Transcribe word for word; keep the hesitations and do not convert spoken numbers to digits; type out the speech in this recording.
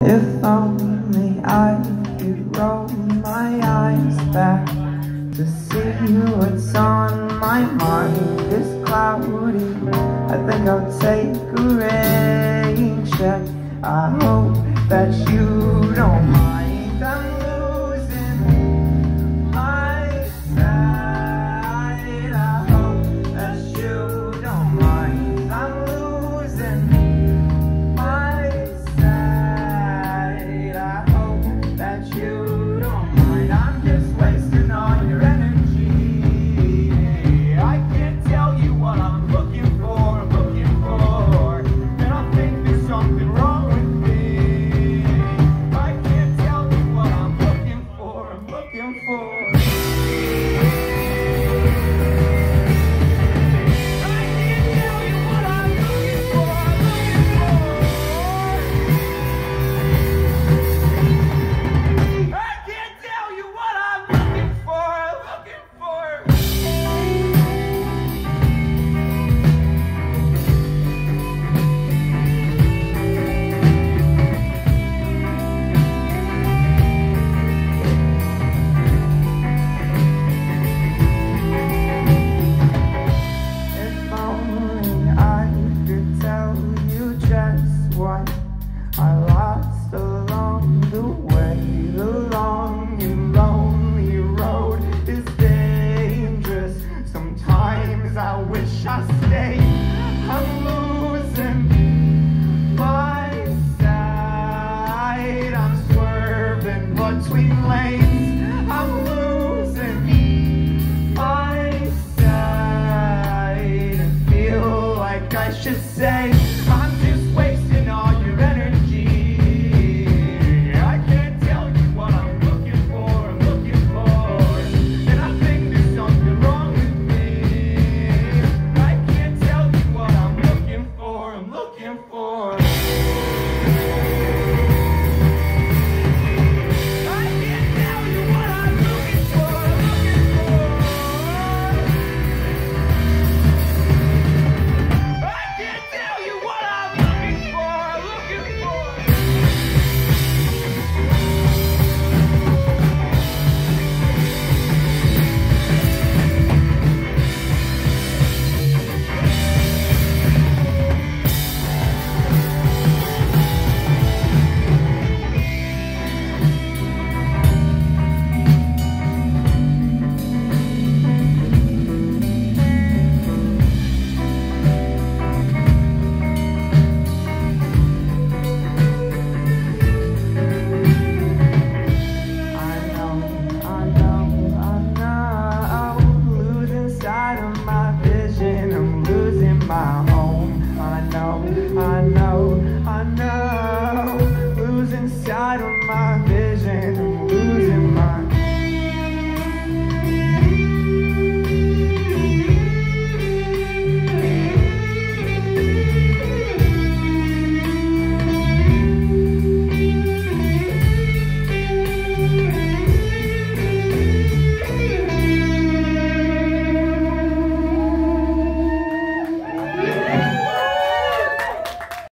If only I could roll my eyes back to see what's on my mind is cloudy. I think I'll take a rain check. I hope that you don't mind. I'm losing my sight. I hope that you don't mind. I'm losing my sight. I hope that you don't mind. I'm just wasting all your energy. I can't tell you what I'm looking for, I'm looking for, and I think there's something wrong with me. I can't tell you what I'm looking for, I'm looking for. What I lost along the way, the long and lonely road is dangerous. Sometimes I wish I stayed. I'm losing my sight. I'm swerving between lanes. I'm losing my sight and feel like I should say I'm just wasting all your energy. I can't tell you what I'm looking for, I'm looking for, and I think there's something wrong with me. I can't tell you what I'm looking for, I'm looking for. I can't tell you what I'm looking for, I'm looking for. I can't tell you what I'm looking for, looking for. My home, I know, I know.